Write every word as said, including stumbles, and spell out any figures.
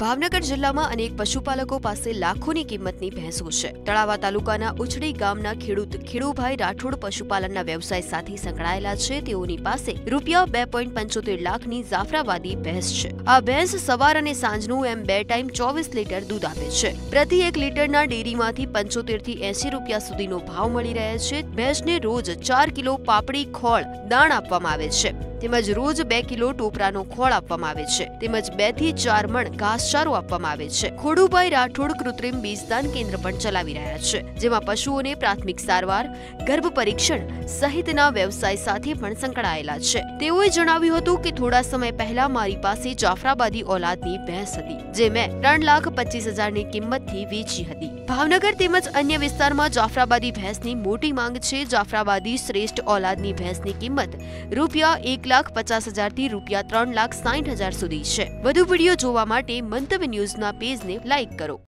ભાવનગર જિલ્લામાં અનેક પશુપાલકો પાસે લાખોની કિંમતની ભેંસો છે। તળાવા તાલુકાના ઉછડી ગામના ખેડૂત ખેડુભાઈ રાઠોડ પશુપાલનના વ્યવસાય સાથે સંકળાયેલા છે। તેઓની પાસે રૂપિયા બે પોઈન્ટ પંચોતેર લાખની જાફરાબાદી ભેંસ છે। આ ભેંસ સવાર અને સાંજનું એમ બે ટાઈમ ચોવીસ લીટર દૂધ આપે છે। પ્રતિ એક લીટરના ડેરીમાંથી પંચોતેર થી એસી રૂપિયા સુધીનો ભાવ મળી રહે છે। ભેંસને રોજ ચાર કિલો પાપડી ખોળ દાણ આપવામાં આવે છે તેમજ રોજ બે કિલો ટોપરાનો ખોળ આપવામાં આવે છે તેમજ બે થી ચાર મણ ઘાસચારો આપવામાં આવે છે। ખોડુભાઈ રાઠોડ કૃત્રિમ બીજદાન કેન્દ્ર પણ ચલાવી રહ્યા છે, જેમાં પશુઓને પ્રાથમિક સારવાર, ગર્ભ પરીક્ષણ સહિતના વ્યવસાય સાથે પણ સંકળાયેલા છે। તેઓએ જણાવ્યું હતું કે થોડા સમય પહેલા મારી પાસે જાફરાબાદી ઓલાદની ભેંસ હતી, જે મેં ત્રણ લાખ પચીસ હજારની કિંમતથી વેચી હતી। ભાવનગર તેમજ અન્ય વિસ્તારમાં જાફરાબાદી ભેંસની મોટી માંગ છે। જાફરાબાદી શ્રેષ્ઠ ઓલાદની ભેંસની કિંમત રૂપિયા એક લાખ પચાસ હજાર થી રૂપિયા ત્રણ લાખ સાઠ હજાર સુધી છે। વધુ વિડીયો જોવા માટે મંતવ્ય ન્યૂઝના પેજને લાઇક કરો।